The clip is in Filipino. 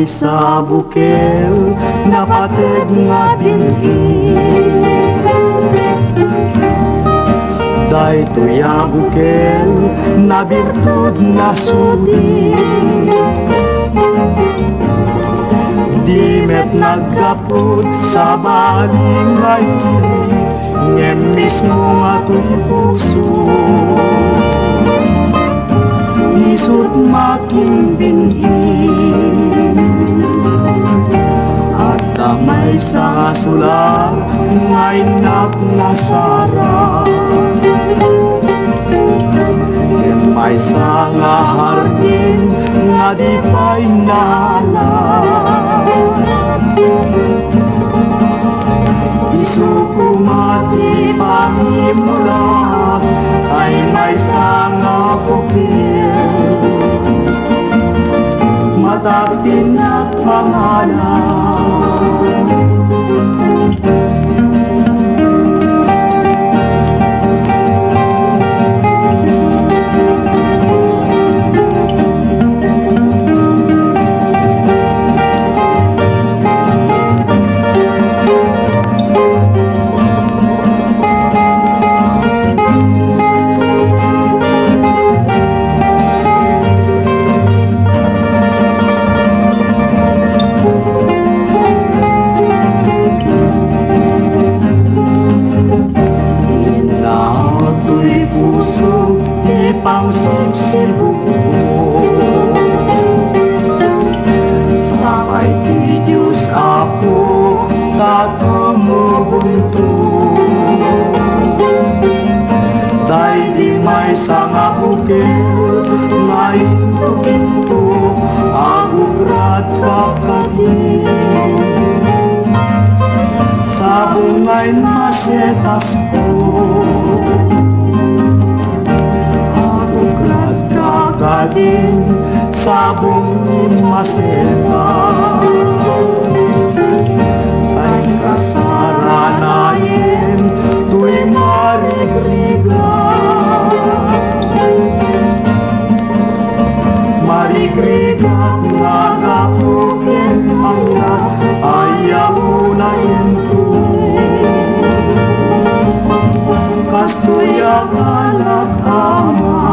sa bukel napateg nga binhi. Daytoy a bukel na birtud na sudi. Di met nagkaput sa balingay, ngem mismo ato'y puso. Isut making binhi at damay sa sular nga inak na sara. May sa nga hardin nga di pa'y naala. Isu kumati pangimula ay may sa nga bukil. Matakin at pangalan. Pang sip-sibuk ko sakay ti Diyos ako tatumubunto. Day di may sanga bukil ngayon tukinto agugrat kapagin. Sa bungay masetas ko kadin sabong masetas ay kasaranayin tuy marigriga. Marigriga nga gapukin mga ayaw na yento kastoy ang anak ama.